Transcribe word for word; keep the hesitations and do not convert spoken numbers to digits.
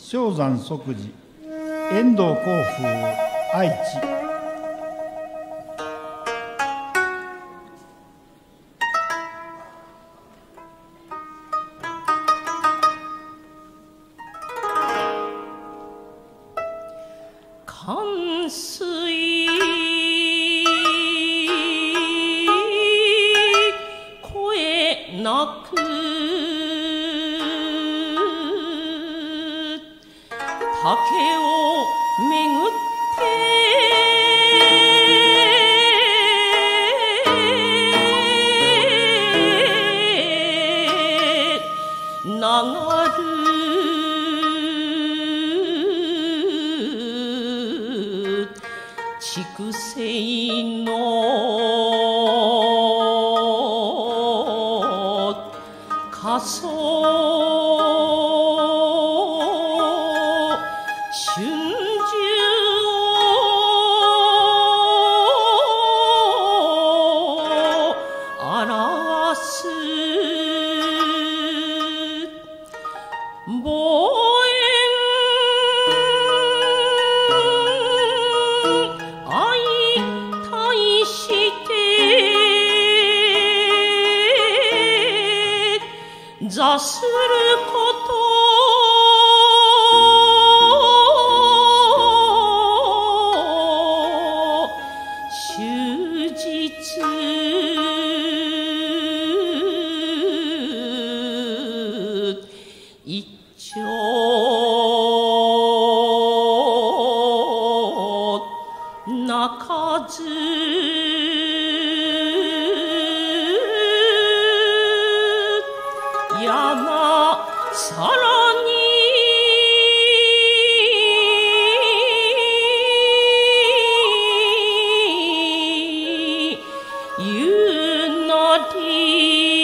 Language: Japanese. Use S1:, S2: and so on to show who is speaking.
S1: 正山即時遠藤公府愛知。
S2: 寒水声なく竹をめぐって流る筑西の仮想春秋を表す望遠相対して座すること終日一丁鳴かず山さらにゆなり